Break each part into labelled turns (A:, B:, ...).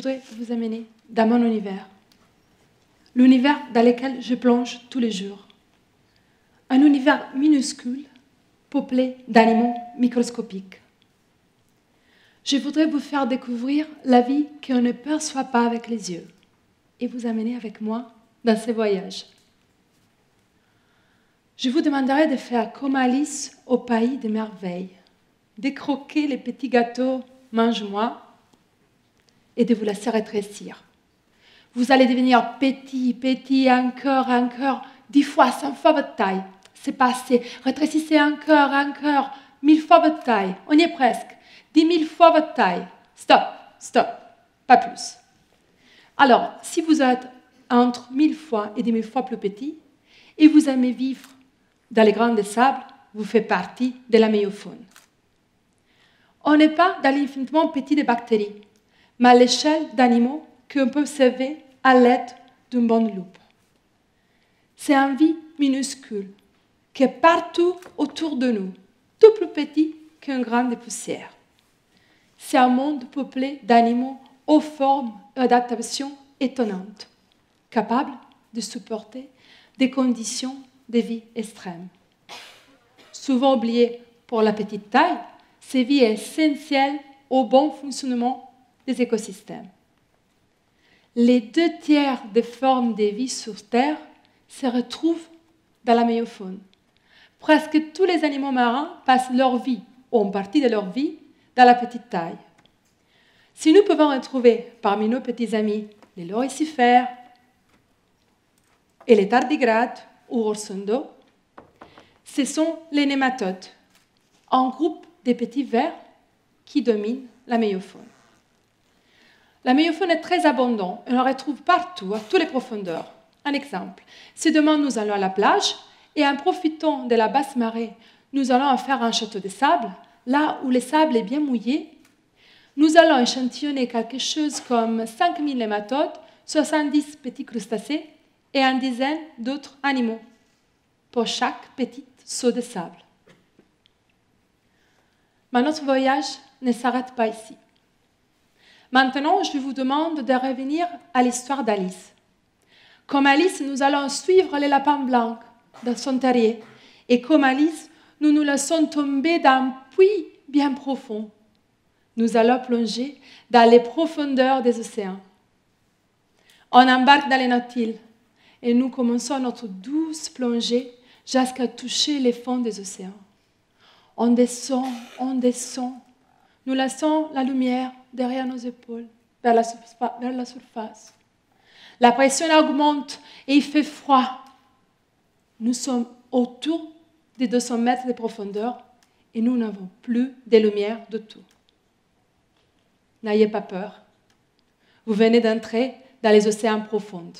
A: voudrais vous amener dans mon univers. L'univers dans lequel je plonge tous les jours. Un univers minuscule, peuplé d'animaux microscopiques. Je voudrais vous faire découvrir la vie qu'on ne perçoit pas avec les yeux et vous amener avec moi dans ce voyage. Je vous demanderai de faire comme Alice au pays des merveilles, de croquer les petits gâteaux « mange-moi » et de vous laisser rétrécir. Vous allez devenir petit, encore, 10 fois, 100 fois votre taille. C'est pas assez. Rétrécissez encore, 1000 fois votre taille. On y est presque. 10 000 fois votre taille. Stop, pas plus. Alors, si vous êtes entre 1000 fois et 10 000 fois plus petit, et vous aimez vivre dans les grains de sable, vous faites partie de la méiofaune. On n'est pas dans l'infiniment petit des bactéries, mais à l'échelle d'animaux qu'on peut observer à l'aide d'une bonne loupe. C'est une vie minuscule, qui est partout autour de nous, tout plus petit qu'un grain de poussière. C'est un monde peuplé d'animaux aux formes et adaptations étonnantes, capables de supporter des conditions de vie extrêmes. Souvent oubliées pour la petite taille, cette vie est essentielle au bon fonctionnement des écosystèmes. Les 2/3 des formes de vie sur Terre se retrouvent dans la méiofaune. Presque tous les animaux marins passent leur vie, ou une partie de leur vie, dans la petite taille. Si nous pouvons retrouver parmi nos petits amis les loricifères et les tardigrades ou oursons d'eau, ce sont les nématodes, un groupe de petits vers qui dominent la méiofaune. La méiofaune est très abondante, on la retrouve partout, à toutes les profondeurs. Un exemple, si demain nous allons à la plage et en profitant de la basse marée, nous allons faire un château de sable, là où le sable est bien mouillé, nous allons échantillonner quelque chose comme 5000 nématodes, 70 petits crustacés et une dizaine d'autres animaux pour chaque petit seau de sable. Mais notre voyage ne s'arrête pas ici. Maintenant, je vous demande de revenir à l'histoire d'Alice. Comme Alice, nous allons suivre les lapins blancs dans son terrier. Et comme Alice, nous nous laissons tomber dans un puits bien profond. Nous allons plonger dans les profondeurs des océans. On embarque dans les nautiles et nous commençons notre douce plongée jusqu'à toucher les fonds des océans. On descend. Nous laissons la lumière derrière nos épaules, vers la surface. La pression augmente et il fait froid. Nous sommes autour des 200 mètres de profondeur et nous n'avons plus de lumière de tout. N'ayez pas peur. Vous venez d'entrer dans les océans profonds.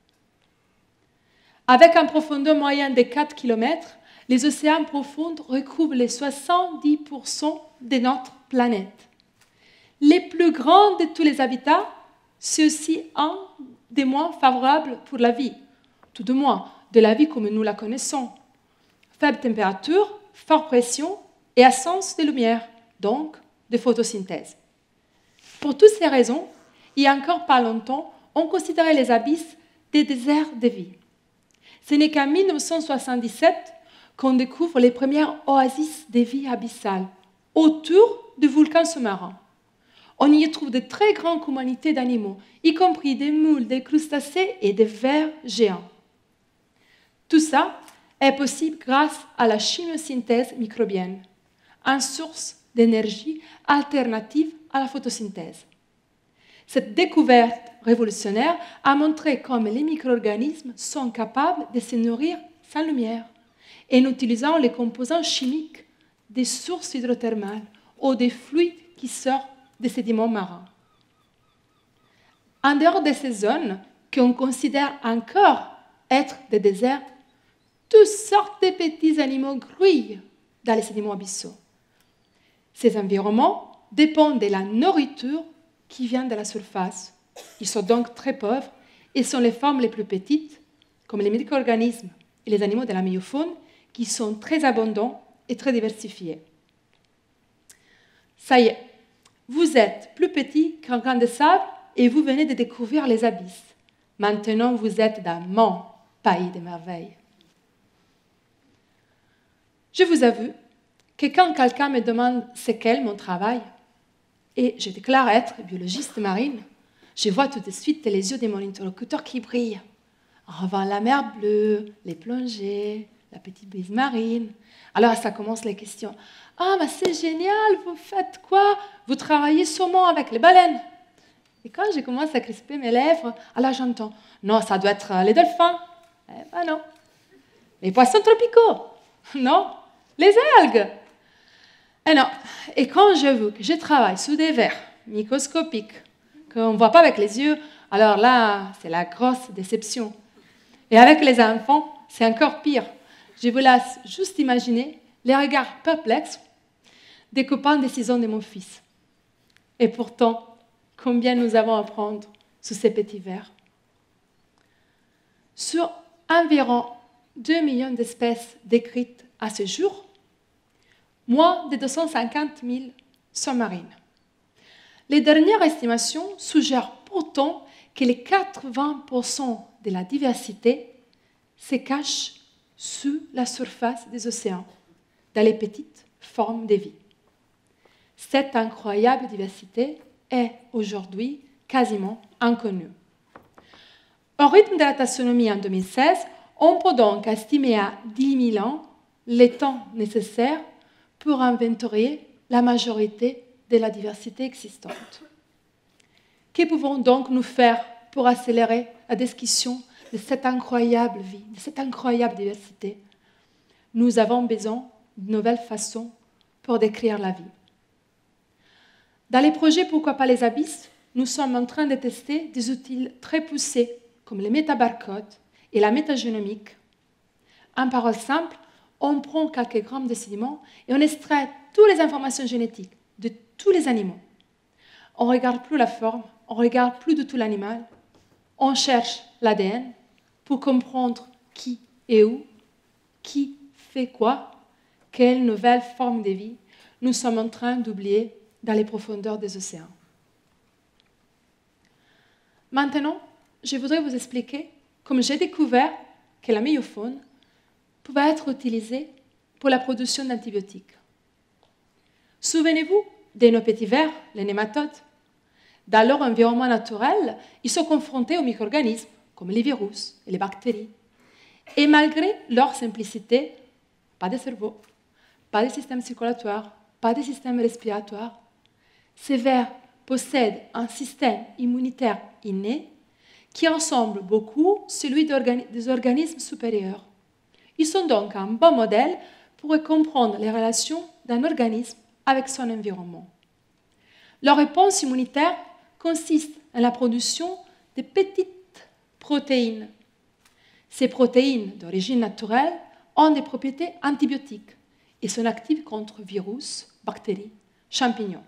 A: Avec une profondeur moyenne de 4 km, les océans profonds recouvrent les 70% de notre planète. Les plus grands de tous les habitats, c'est aussi un des moins favorables pour la vie, tout du moins de la vie comme nous la connaissons. Faible température, forte pression et absence de lumière, donc de photosynthèse. Pour toutes ces raisons, il y a encore pas longtemps, on considérait les abysses des déserts de vie. Ce n'est qu'en 1977 qu'on découvre les premières oasis de vie abyssales autour du volcan sous-marin. On y trouve de très grandes communautés d'animaux, y compris des moules, des crustacés et des vers géants. Tout ça est possible grâce à la chimiosynthèse microbienne, une source d'énergie alternative à la photosynthèse. Cette découverte révolutionnaire a montré comment les micro-organismes sont capables de se nourrir sans lumière en utilisant les composants chimiques des sources hydrothermales ou des fluides qui sortent des sédiments marins. En dehors de ces zones qu'on considère encore être des déserts, toutes sortes de petits animaux grouillent dans les sédiments abyssaux. Ces environnements dépendent de la nourriture qui vient de la surface. Ils sont donc très pauvres et sont les formes les plus petites, comme les micro-organismes et les animaux de la méiofaune, qui sont très abondants et très diversifiés. Ça y est, vous êtes plus petit qu'un grain de sable et vous venez de découvrir les abysses. Maintenant, vous êtes dans mon pays des merveilles. Je vous avoue que quand quelqu'un me demande c'est quel mon travail, et je déclare être biologiste marine, je vois tout de suite les yeux de mon interlocuteur qui brillent. En revoyant la mer bleue, les plongées, la petite brise marine. Alors ça commence les questions. « Ah, mais c'est génial, vous faites quoi? Vous travaillez sûrement avec les baleines ?» Et quand je commence à crisper mes lèvres, alors j'entends « Non, ça doit être les dauphins. » Eh ben non. Les poissons tropicaux. Non, les algues. Et non. Et quand je veux que je travaille sous des verres microscopiques, qu'on ne voit pas avec les yeux, alors là, c'est la grosse déception. Et avec les enfants, c'est encore pire. Je vous laisse juste imaginer les regards perplexes des copains des 6 ans de mon fils. Et pourtant, combien nous avons à apprendre sous ces petits verres. Sur environ 2 millions d'espèces décrites à ce jour, moins de 250 000 sont marines. Les dernières estimations suggèrent pourtant que les 80% de la diversité se cachent sous la surface des océans, dans les petites formes de vie. Cette incroyable diversité est aujourd'hui quasiment inconnue. Au rythme de la taxonomie en 2016, on peut donc estimer à 10 000 ans le temps nécessaire pour inventorier la majorité de la diversité existante. Que pouvons donc nous faire pour accélérer la description de cette incroyable vie, de cette incroyable diversité? Nous avons besoin de nouvelles façons pour décrire la vie. Dans les projets Pourquoi pas les abysses, nous sommes en train de tester des outils très poussés comme les métabarcodes et la métagénomique. En parole simple, on prend quelques grammes de sédiments et on extrait toutes les informations génétiques de tous les animaux. On ne regarde plus la forme, on ne regarde plus du tout l'animal, on cherche l'ADN pour comprendre qui est où, qui fait quoi, quelle nouvelle forme de vie nous sommes en train d'oublier dans les profondeurs des océans. Maintenant, je voudrais vous expliquer comment j'ai découvert que la méiofaune pouvait être utilisée pour la production d'antibiotiques. Souvenez-vous de nos petits vers, les nématodes. Dans leur environnement naturel, ils sont confrontés aux micro-organismes, comme les virus et les bactéries. Et malgré leur simplicité, pas de cerveau, pas de système circulatoire, pas de système respiratoire, ces vers possèdent un système immunitaire inné qui ressemble beaucoup à celui des organismes supérieurs. Ils sont donc un bon modèle pour comprendre les relations d'un organisme avec son environnement. Leur réponse immunitaire consiste en la production de petites protéines. Ces protéines d'origine naturelle ont des propriétés antibiotiques et sont actives contre virus, bactéries, champignons.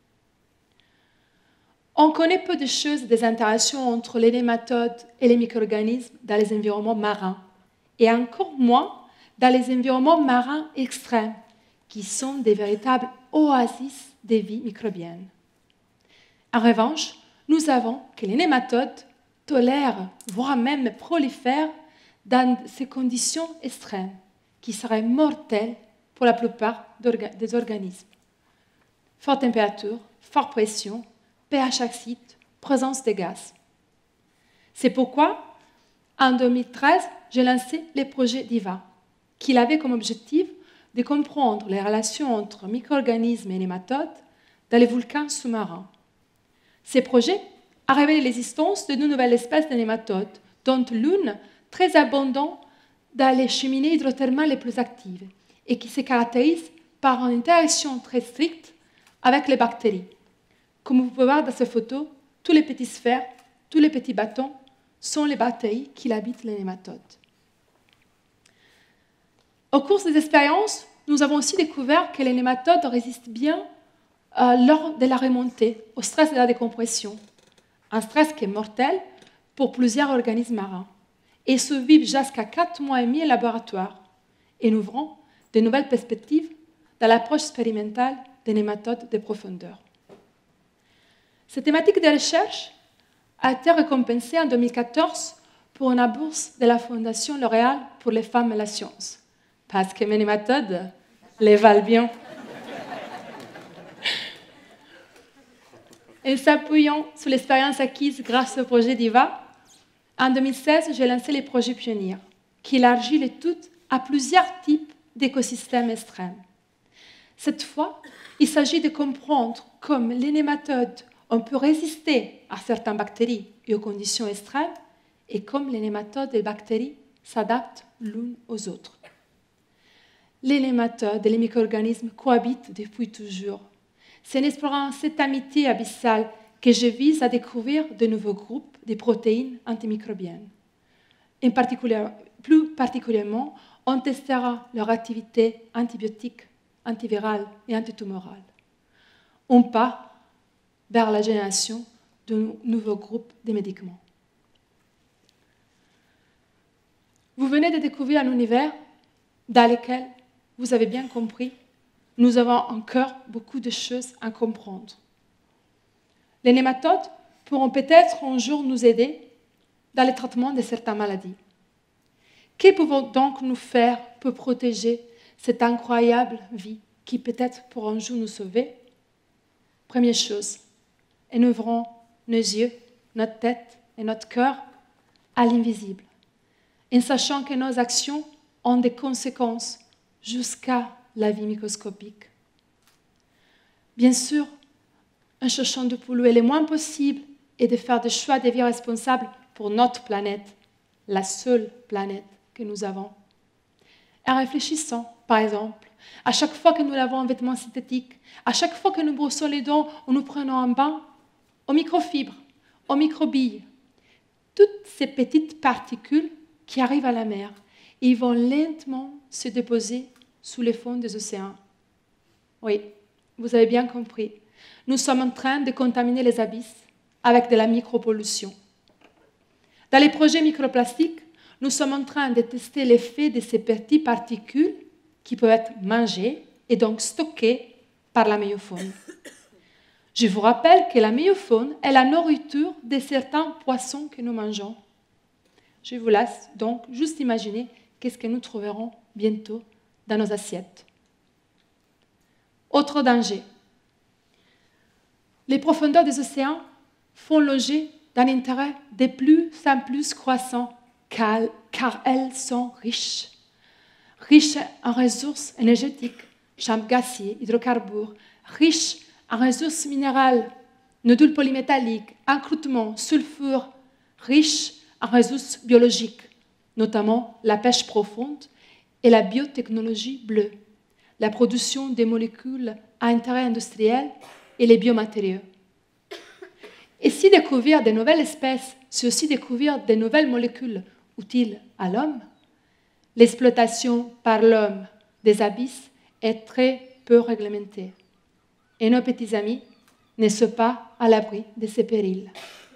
A: On connaît peu de choses des interactions entre les nématodes et les micro-organismes dans les environnements marins, et encore moins dans les environnements marins extrêmes, qui sont des véritables oasis de vie microbienne. En revanche, nous savons que les nématodes tolèrent, voire même prolifèrent dans ces conditions extrêmes, qui seraient mortelles pour la plupart des organismes. Forte température, forte pression, pH acide, présence de gaz. C'est pourquoi, en 2013, j'ai lancé le projet DIVA, qui avait comme objectif de comprendre les relations entre micro-organismes et nématodes dans les volcans sous-marins. Ce projet a révélé l'existence de 2 nouvelles espèces de nématodes, dont l'une très abondante dans les cheminées hydrothermales les plus actives et qui se caractérise par une interaction très stricte avec les bactéries. Comme vous pouvez voir dans cette photo, tous les petits sphères, tous les petits bâtons sont les bactéries qui habitent les nématodes. Au cours des expériences, nous avons aussi découvert que les nématodes résistent bien lors de la remontée au stress de la décompression, un stress qui est mortel pour plusieurs organismes marins, et survivent jusqu'à 4 mois et demi en laboratoire, et nous ouvrons de nouvelles perspectives dans l'approche expérimentale des nématodes de profondeur. Cette thématique de recherche a été récompensée en 2014 pour une bourse de la Fondation L'Oréal pour les femmes et la science. Parce que mes méthodes les valent bien. Et s'appuyant sur l'expérience acquise grâce au projet DIVA, en 2016, j'ai lancé les projets pionniers, qui élargit le tout à plusieurs types d'écosystèmes extrêmes. Cette fois, il s'agit de comprendre comment les nématodes ont pu résister à certaines bactéries et aux conditions extrêmes, et comment les nématodes et les bactéries s'adaptent l'une aux autres. Les nématodes et les micro-organismes cohabitent depuis toujours. C'est en explorant cette amitié abyssale que je vise à découvrir de nouveaux groupes de protéines antimicrobiennes. Plus particulièrement, on testera leur activité antibiotique, antivirale et antitumorale. On part vers la génération de nouveaux groupes de médicaments. Vous venez de découvrir un univers dans lequel, vous avez bien compris, nous avons encore beaucoup de choses à comprendre. Les nématodes pourront peut-être un jour nous aider dans le traitement de certaines maladies. Que pouvons donc nous faire pour protéger cette incroyable vie qui peut-être pour un jour nous sauver? Première chose, en ouvrant nos yeux, notre tête et notre cœur à l'invisible, en sachant que nos actions ont des conséquences jusqu'à la vie microscopique. Bien sûr, en cherchant de polluer le moins possible et de faire des choix de vie responsables pour notre planète, la seule planète que nous avons. En réfléchissant, par exemple, à chaque fois que nous lavons un vêtement synthétique, à chaque fois que nous brossons les dents ou nous prenons un bain, aux microfibres, aux microbilles, toutes ces petites particules qui arrivent à la mer et vont lentement se déposer sous les fonds des océans. Oui, vous avez bien compris. Nous sommes en train de contaminer les abysses avec de la micropollution. Dans les projets microplastiques, nous sommes en train de tester l'effet de ces petites particules qui peuvent être mangées et donc stockées par la méiofaune. Je vous rappelle que la méiofaune est la nourriture de certains poissons que nous mangeons. Je vous laisse donc juste imaginer qu'est-ce que nous trouverons bientôt dans nos assiettes. Autre danger. Les profondeurs des océans font l'objet d'un intérêt de plus en plus croissant car elles sont riches. Riches en ressources énergétiques, champs gaziers, hydrocarbures, riches en ressources minérales, nodules polymétalliques, encroûtements, sulfures, riches en ressources biologiques, notamment la pêche profonde et la biotechnologie bleue, la production des molécules à intérêt industriel et les biomatériaux. Et si découvrir de nouvelles espèces, c'est aussi découvrir de nouvelles molécules utiles à l'homme, l'exploitation par l'homme des abysses est très peu réglementée. Et nos petits amis ne sont pas à l'abri de ces périls.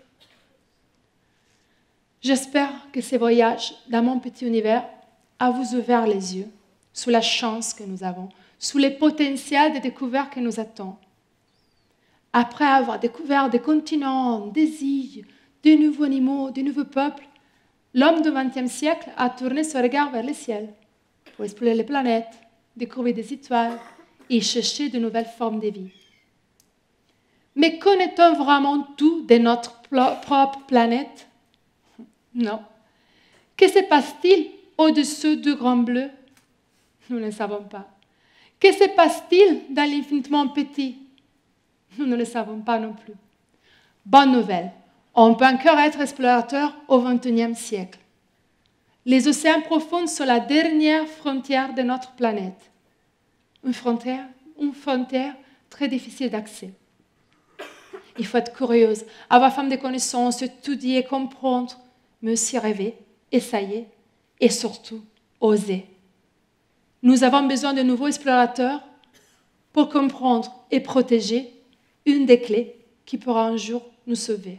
A: J'espère que ce voyage dans mon petit univers a vous ouvert les yeux sur la chance que nous avons, sur le potentiel de découverte que nous attend. Après avoir découvert des continents, des îles, de nouveaux animaux, de nouveaux peuples, l'homme du XXe siècle a tourné son regard vers le ciel pour explorer les planètes, découvrir des étoiles et chercher de nouvelles formes de vie. Mais connaît-on vraiment tout de notre propre planète? Non. Que se passe-t-il au-dessus du grand bleu? Nous ne le savons pas. Que se passe-t-il dans l'infinitement petit? Nous ne le savons pas non plus. Bonne nouvelle, on peut encore être explorateur au XXIe siècle. Les océans profonds sont la dernière frontière de notre planète. Une frontière très difficile d'accès. Il faut être curieuse, avoir faim de connaissances, étudier, comprendre, mais aussi rêver, essayer et surtout oser. Nous avons besoin de nouveaux explorateurs pour comprendre et protéger une des clés qui pourra un jour nous sauver.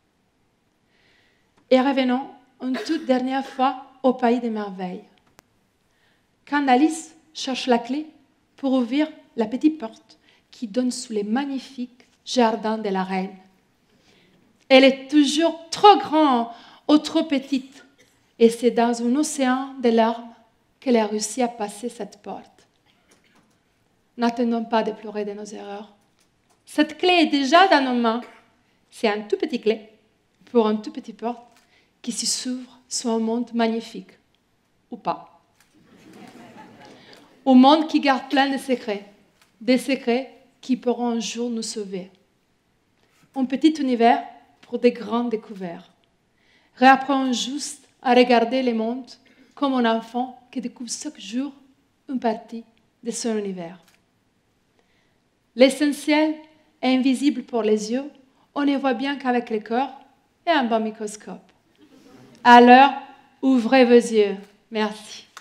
A: Et revenons une toute dernière fois au pays des merveilles. Quand Alice cherche la clé pour ouvrir la petite porte qui donne sous les magnifiques jardins de la reine, Elle est toujours trop grande ou trop petite. Et c'est dans un océan de larmes qu'elle a réussi à passer cette porte. N'attendons pas de pleurer de nos erreurs. Cette clé est déjà dans nos mains. C'est un tout petit clé pour une toute petite porte qui s'ouvre sur un monde magnifique. Ou pas. Un monde qui garde plein de secrets. Des secrets qui pourront un jour nous sauver. Un petit univers pour des grandes découvertes. Réapprenons juste à regarder le monde comme un enfant qui découvre chaque jour une partie de son univers. L'essentiel est invisible pour les yeux, on ne voit bien qu'avec le cœur et un bon microscope. Alors, ouvrez vos yeux. Merci.